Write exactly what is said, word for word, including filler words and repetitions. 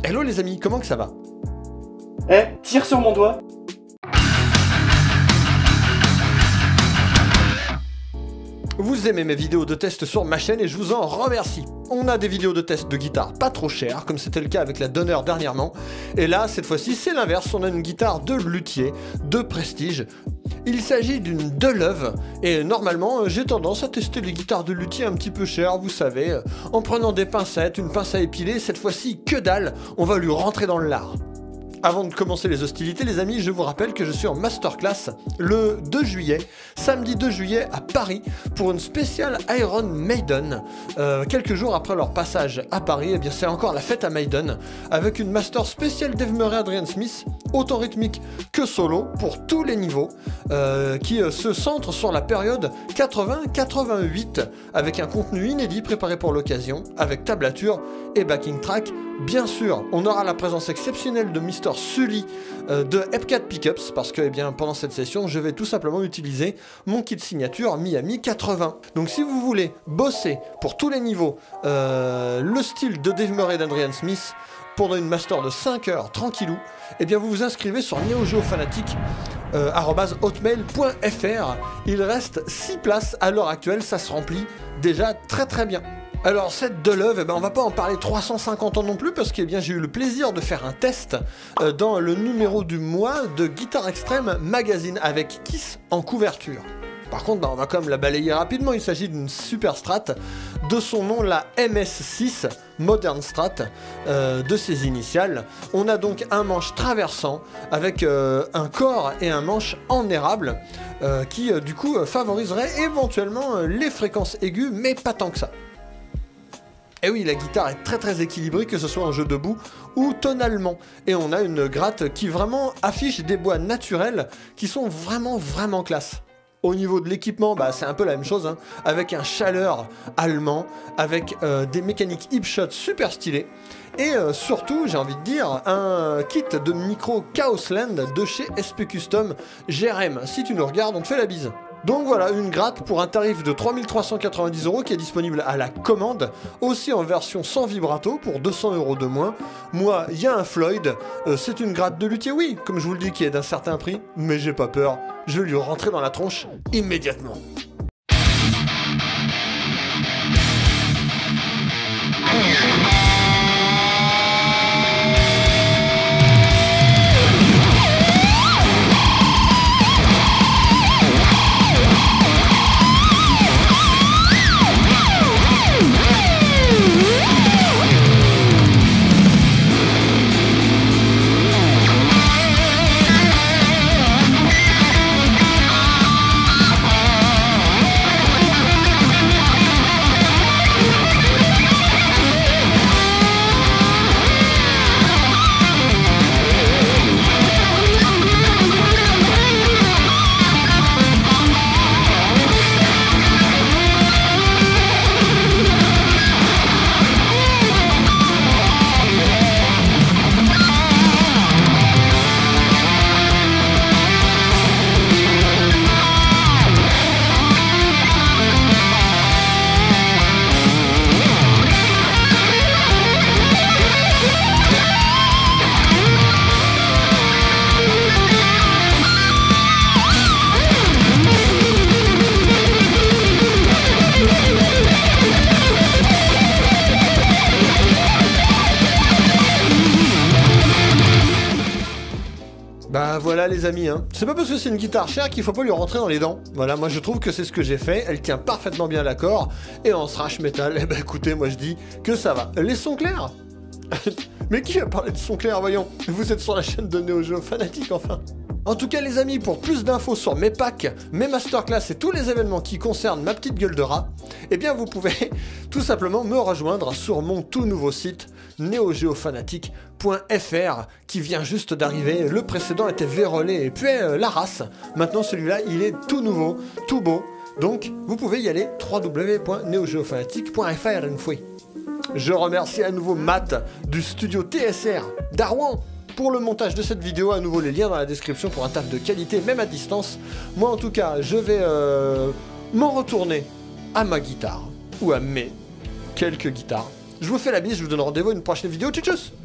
Hello les amis, comment que ça va? Eh, tire sur mon doigt. Vous aimez mes vidéos de test sur ma chaîne et je vous en remercie. On a des vidéos de test de guitare pas trop chères, comme c'était le cas avec la Donner dernièrement. Et là, cette fois-ci, c'est l'inverse, on a une guitare de luthier, de prestige. Il s'agit d'une Deleuve, et normalement, j'ai tendance à tester les guitares de luthier un petit peu chères, vous savez, en prenant des pincettes, une pince à épiler, cette fois-ci, que dalle, on va lui rentrer dans le lard. Avant de commencer les hostilités, les amis, je vous rappelle que je suis en masterclass le deux juillet, samedi deux juillet à Paris, pour une spéciale Iron Maiden. Euh, quelques jours après leur passage à Paris, eh bien c'est encore la fête à Maiden, avec une master spéciale Dave Murray Adrian Smith, autant rythmique que solo, pour tous les niveaux, euh, qui euh, se centre sur la période quatre-vingts quatre-vingt-huit, avec un contenu inédit préparé pour l'occasion, avec tablature et backing track. Bien sûr, on aura la présence exceptionnelle de mister Sully euh, de Epcat Pickups, parce que eh bien, pendant cette session, je vais tout simplement utiliser mon kit signature Miami quatre-vingts. Donc si vous voulez bosser pour tous les niveaux euh, le style de Dave Murray d'Adrian Smith pendant une master de cinq heures tranquillou, eh bien vous vous inscrivez sur neogeofanatic euh, arobase hotmail point fr. Il reste six places à l'heure actuelle, ça se remplit déjà très très bien. Alors cette Deleuve, eh ben, on va pas en parler trois cent cinquante ans non plus, parce que eh bien, j'ai eu le plaisir de faire un test euh, dans le numéro du mois de Guitar Extreme Magazine avec Kiss en couverture. Par contre, bah, on va quand même la balayer rapidement, il s'agit d'une super strat, de son nom la M S six, Modern Strat, euh, de ses initiales. On a donc un manche traversant avec euh, un corps et un manche en érable, euh, qui euh, du coup euh, favoriserait éventuellement euh, les fréquences aiguës, mais pas tant que ça. Et oui, la guitare est très très équilibrée, que ce soit en jeu debout ou tonalement. Et on a une gratte qui vraiment affiche des bois naturels qui sont vraiment vraiment classe. Au niveau de l'équipement, bah, c'est un peu la même chose, hein, avec un chaleur allemand, avec euh, des mécaniques hipshot super stylées. Et euh, surtout, j'ai envie de dire, un kit de micro Chaosland de chez S P Custom G R M. Si tu nous regardes, on te fait la bise. Donc voilà, une gratte pour un tarif de trois mille trois cent quatre-vingt-dix euros qui est disponible à la commande, aussi en version sans vibrato pour deux cents euros de moins. Moi, il y a un Floyd, euh, c'est une gratte de luthier, oui, comme je vous le dis, qui est d'un certain prix, mais j'ai pas peur, je vais lui rentrer dans la tronche immédiatement. Bah voilà les amis, hein. C'est pas parce que c'est une guitare chère qu'il faut pas lui rentrer dans les dents. Voilà, moi je trouve que c'est ce que j'ai fait, elle tient parfaitement bien l'accord, et en thrash metal, eh ben écoutez, moi je dis que ça va. Les sons clairs. Mais qui a parlé de son clair, voyons? Vous êtes sur la chaîne de Neo Geo Fanatic, enfin. En tout cas les amis, pour plus d'infos sur mes packs, mes masterclass et tous les événements qui concernent ma petite gueule de rat, eh bien vous pouvez tout simplement me rejoindre sur mon tout nouveau site neogeofanatic point fr qui vient juste d'arriver. Le précédent était vérolé et puis euh, la race. Maintenant celui-là il est tout nouveau, tout beau. Donc vous pouvez y aller, w w w point neogeofanatic point fr une fois. Je remercie à nouveau Matt du studio T S R d'Arwan pour le montage de cette vidéo. À nouveau les liens dans la description pour un taf de qualité même à distance. Moi en tout cas je vais euh, m'en retourner à ma guitare ou à mes quelques guitares. Je vous fais la bise, je vous donne rendez-vous à une prochaine vidéo. Tchuss tchuss.